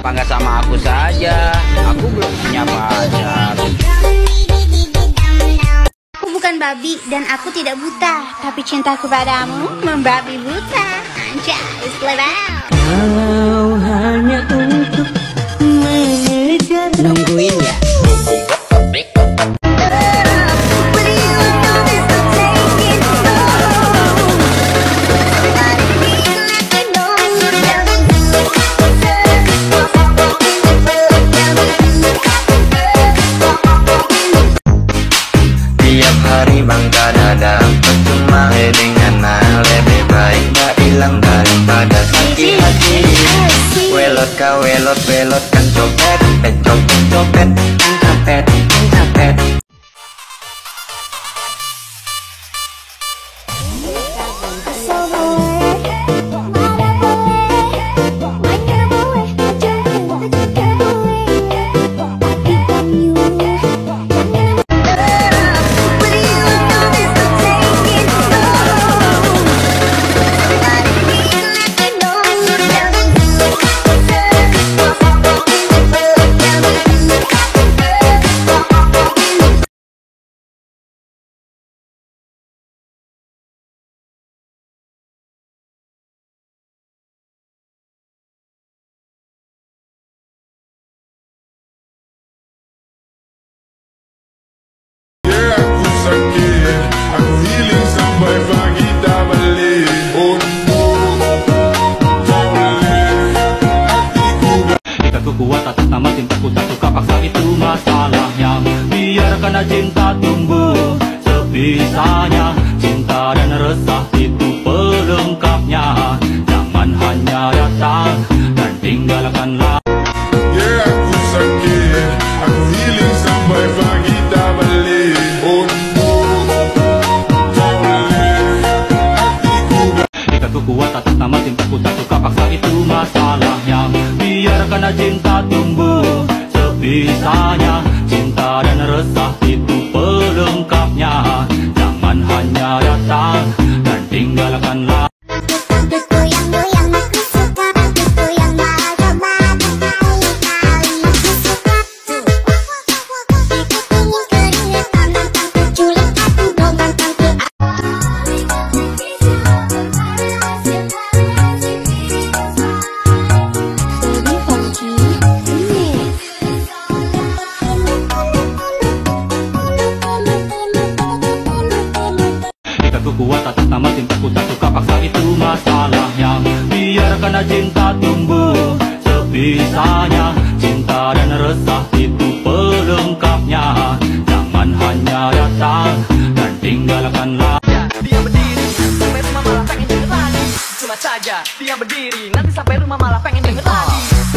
Kenapa nggak sama aku saja? Aku belum punya pacar. Aku bukan babi dan aku tidak buta, tapi cintaku padamu membabi buta. Anjay, selera. Kalau hanya untuk mengejar. Nungguin ya. Tiap hari bangga dada, percuma dengan lebih baik gak hilang daripada sakit hati. Welot ka welot welot kan copet, copet copet, copet copet. Kuat atas nama cintaku tak suka paksa, itu masalahnya. Biarkan cinta tumbuh sebisanya. Cinta dan resah itu pelengkapnya. Jangan hanya datang dan tinggalkanlah. Aku sakit, aku healing sampai pagi tak balik. Jika ku kuat atas nama cintaku tak suka paksa, itu masalahnya. Biarkan cinta tumbuh sebisanya. Cinta dan resah itu pelengkapnya. Jangan hanya datang dan tinggalkanlah. Kuat atas nama cintaku tak suka paksa, itu masalahnya. Biarkan cinta tumbuh sebisanya. Cinta dan resah itu pelengkapnya. Jangan hanya datang dan tinggalkanlah. Dia berdiri sampai rumah malah pengen denger lagi. Cuma saja dia berdiri, nanti sampai rumah malah pengen denger lagi.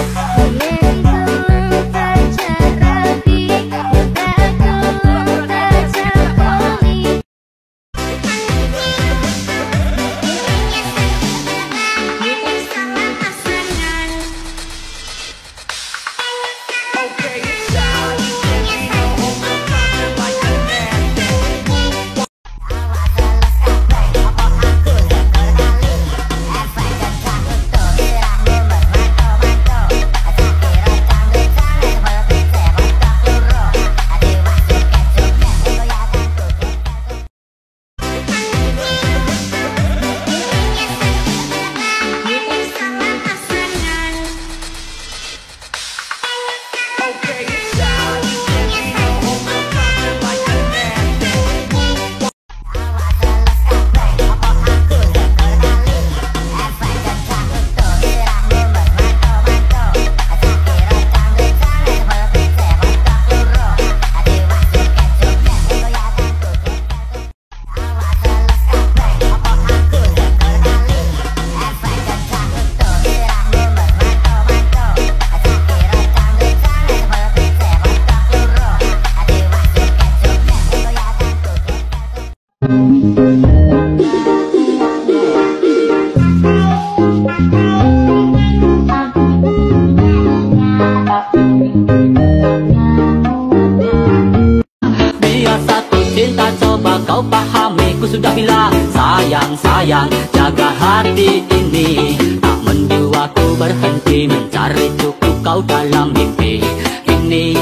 sudah bilang sayang, sayang, jaga hati ini. Tak menduaku berhenti mencari cukup kau dalam mimpi. Kini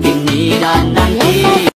dan nanti.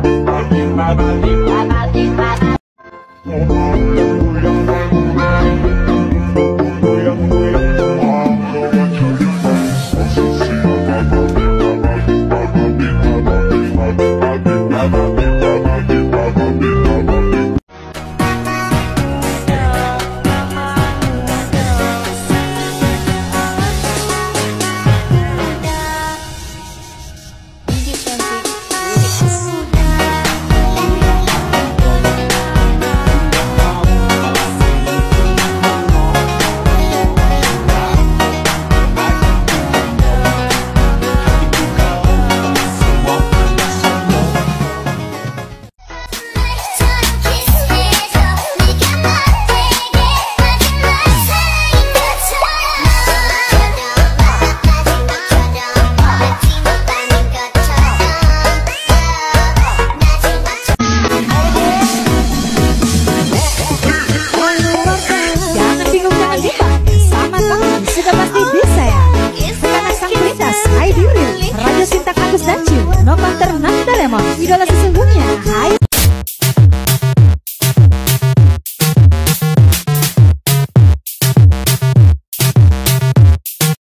Bye. Raja Sintak Agus dan Ciu, Nova Ternanda Lemon, idola sesungguhnya. Hai